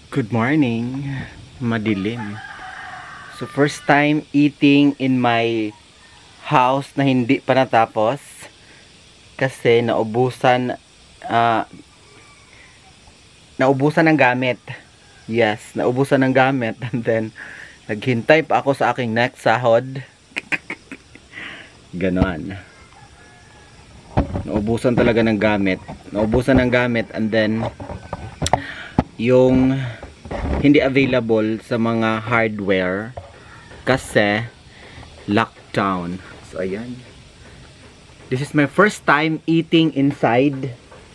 Good morning. Madilim. So first time eating in my house na hindi pa natapos kasi ah, naubusan ng gamit. Yes, naubusan ng gamit and then naghintay pa ako sa aking next sahod. Ganon. Naubusan talaga ng gamit. Naubusan ng gamit and then yung hindi available sa mga hardware kasi lockdown. So ayan. This is my first time eating inside.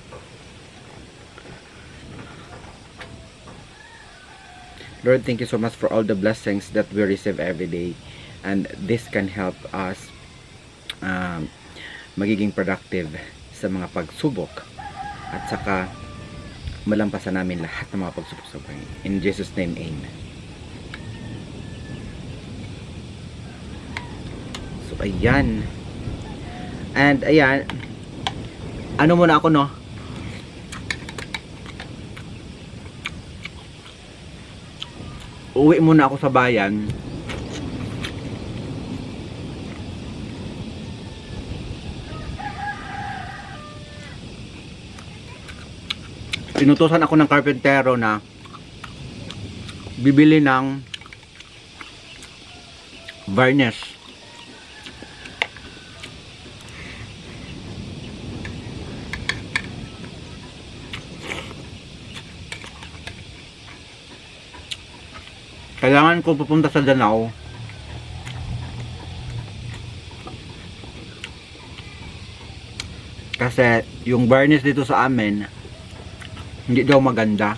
Lord, thank you so much for all the blessings that we receive every day, and this can help us magiging productive sa mga pagsubok at saka malampasan namin lahat ng mga pagsubok sa buhay. In Jesus' name, amen. So, ayan. And, ayan. Ano muna ako, no? Uwi muna ako sa bayan. Pinutusan ako ng karpentero na bibili ng varnish. Kailangan ko pupunta sa Danao kasi yung varnish dito sa amin hindi daw maganda.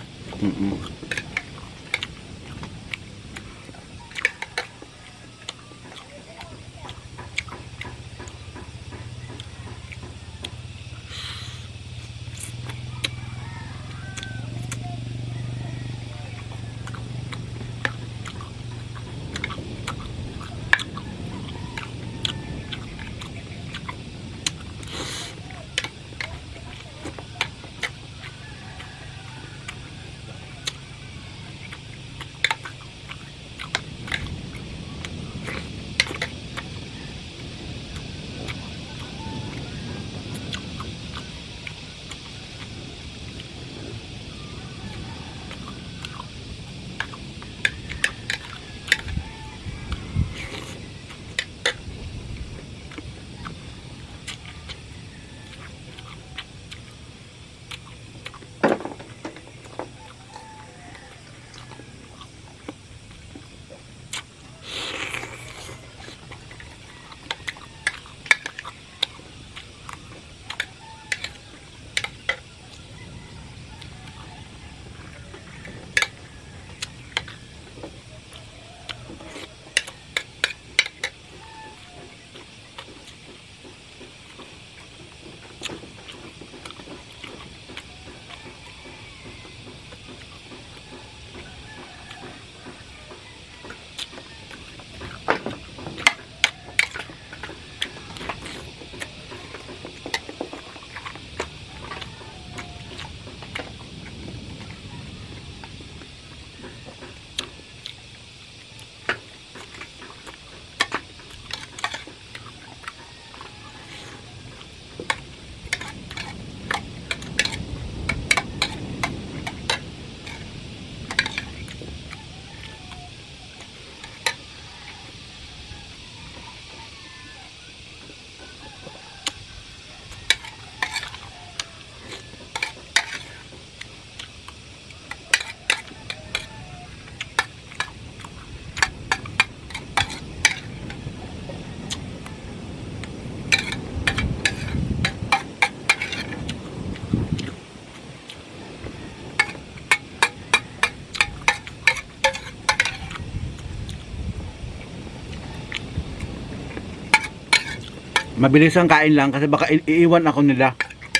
Mabilis ang kain lang kasi baka iiwan ako nila.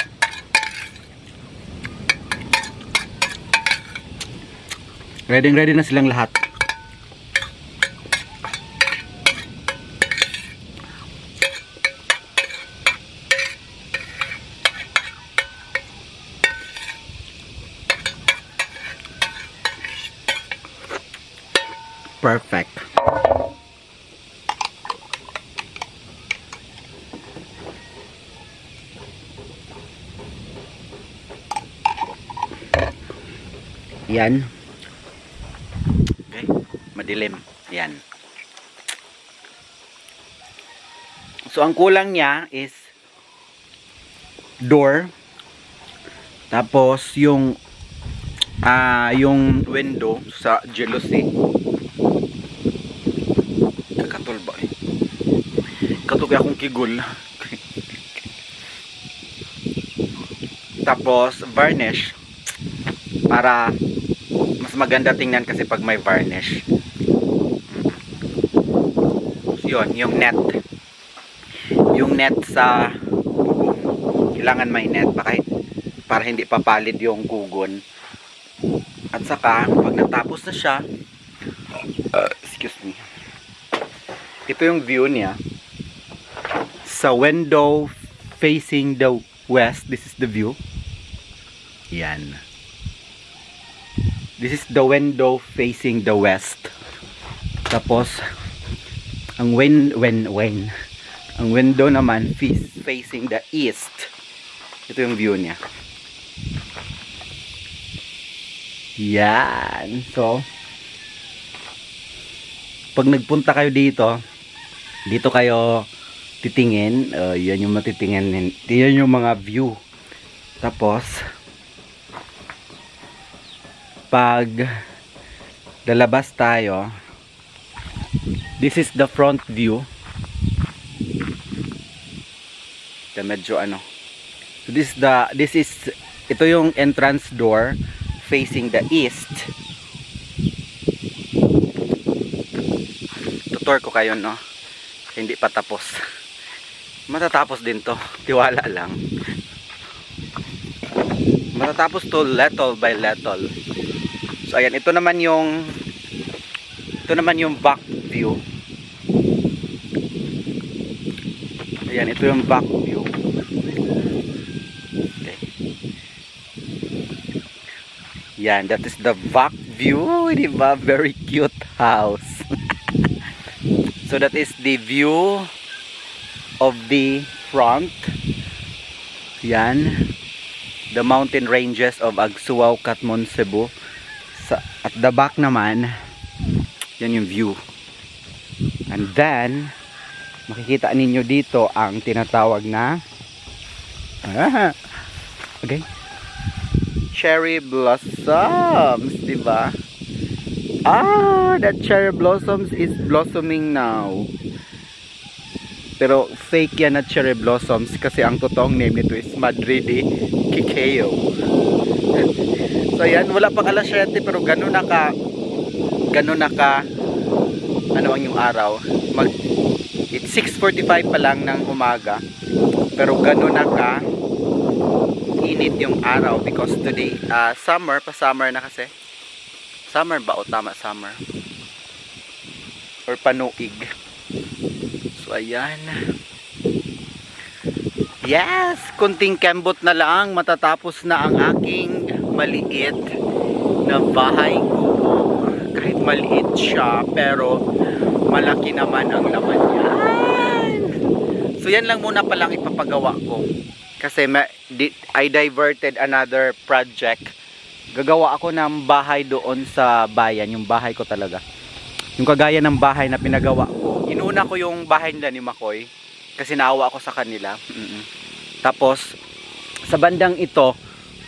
Ready na silang lahat. Perfect. Yan. Okay. Madilim. Yan. So, ang kulang niya is door. Tapos, yung window sa jealousy. Kakatol ba eh? Katol kaya akong kigul. Tapos, varnish. Para mas maganda tingnan kasi pag may varnish. Yun, yung net. Yung net sa kugon. Kailangan may net para hindi papalid yung kugon. At saka, pag natapos na siya, excuse me. Ito yung view niya. Sa window facing the west, this is the view. Yan. This is the window facing the west. Tapos ang ang window naman facing the east. Ito yung view niya. Yan. So pag nagpunta kayo dito kayo titingin. Yan yung matitingin. Yan yung mga view. Tapos pag lalabas tayo, this is the front view. Medyo ano. So ito yung entrance door facing the east. Tutor ko kayo, no? Hindi pa tapos. Matatapos din to. Tiwala lang. Matatapos to little by little. So ayan, ito naman yung back view. Ayan, ito yung back view. Okay. Yan, that is the back view, diba? Very cute house. So that is the view of the front. Yan, the mountain ranges of Agsuaw, Katmon, Cebu. At the back naman, yan yung view. And then makikita ninyo dito ang tinatawag na okay, cherry blossoms, diba? That cherry blossoms is blossoming now. Pero fake yan na cherry blossoms kasi ang totoong name nito is Madrid de Cacao. So yan, wala pang alas 7 pero gano'n na ka ano ang yung araw. It's 6:45 pa lang ng umaga pero gano'n na ka init yung araw because today summer na kasi. Summer ba o tama summer? Or panuig. So ayan. Yes, kunting kembot na lang matatapos na ang aking maliit na bahay kubo. Kahit maliit siya pero malaki naman ang laman niya. So yan lang muna palang ipapagawa ko. Kasi I diverted another project. Gagawa ako ng bahay doon sa bayan, yung bahay ko talaga. Yung kagaya ng bahay na pinagawa ko. Inuna ko yung bahay nila ni Makoy kasi naawa ako sa kanila. Tapos sa bandang ito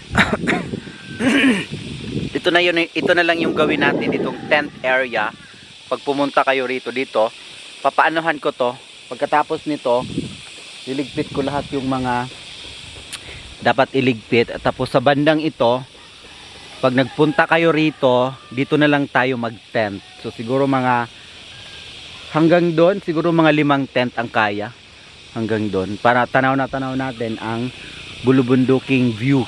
ito na lang yung gawin natin itong tent area. Pag pumunta kayo dito papaanohan ko to. Pagkatapos nito iligpit ko lahat yung mga dapat iligpit. Tapos sa bandang ito pag nagpunta kayo dito na lang tayo mag-tent. So siguro hanggang doon, siguro mga 5 tent ang kaya. Hanggang doon. Para tanaw natin ang bulubunduking view.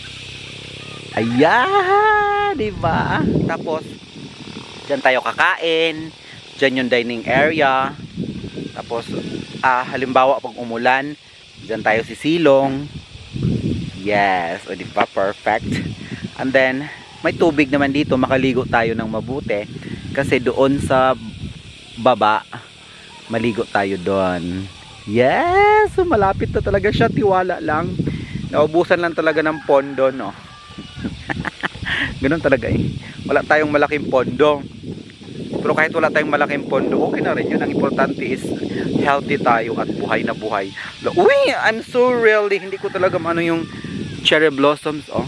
Ayan! Diba? Tapos, dyan tayo kakain. Dyan yung dining area. Tapos, halimbawa pag umulan, dyan tayo sisilong. Yes! O diba? Perfect. And then, may tubig naman dito, makaligo tayo ng mabuti. Kasi doon sa baba, maligo tayo doon. Yes! So malapit na talaga siya. Tiwala lang. Naubusan lang talaga ng pondo, no? Ganun talaga eh. Wala tayong malaking pondo. Pero kahit wala tayong malaking pondo, okay na rin yun. Ang importante is healthy tayo at buhay na buhay. Uy! I'm so really, hindi ko talaga ano yung cherry blossoms, oh.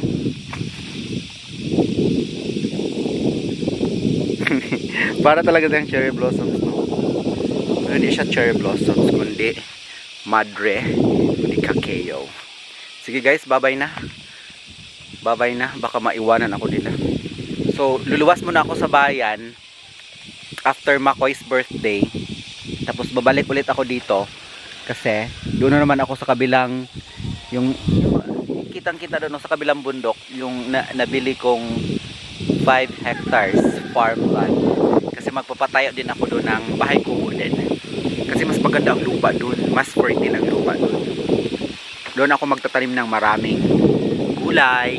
Para talaga tayong cherry blossoms, no? Pero hindi siya cherry blossoms, kundi madre, kundi kakeo. Sige guys, bye-bye na. Bye-bye na. Baka maiwanan ako nila. So, luluwas muna ako sa bayan after Makoy's birthday. Tapos babalik ulit ako dito kasi doon na naman ako sa kabilang yung kitang-kita doon sa kabilang bundok yung nabili kong 5 hectares farmland. Kasi magpapatayo din ako doon ng bahay kubo din. Kasi mas maganda ang lupa doon. Mas fertile ang lupa doon. Doon ako magtatanim ng maraming gulay.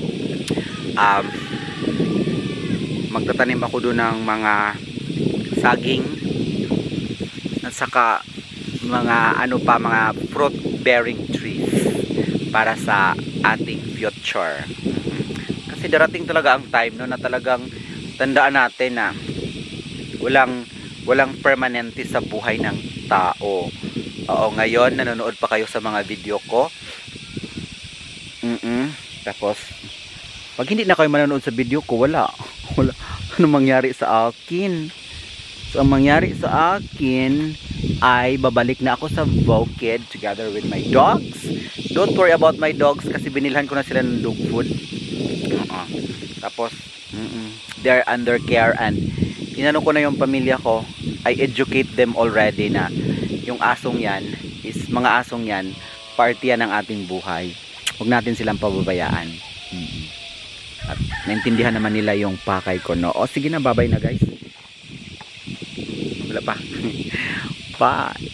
Magtatanim ako doon ng mga saging at saka mga ano pa, mga fruit bearing trees para sa ating future. Kasi darating talaga ang time no, na talagang tandaan natin na walang permanente sa buhay ng tao. Oo, ngayon nanonood pa kayo sa mga video ko. Tapos pag hindi na kayo manonood sa video ko, wala anong mangyari sa akin. So ang mangyari sa akin ay babalik na ako sa Vokid together with my dogs. Don't worry about my dogs kasi binilhan ko na sila ng dog food. Tapos they're under care and inano ko na yung pamilya ko. I educate them already na yung asong yan is mga asong yan, parte yan ng ating buhay. Huwag natin silang pababayaan. At naintindihan naman nila yung pakay ko, no? O sige na, bye-bye na guys. Wala pa. Bye.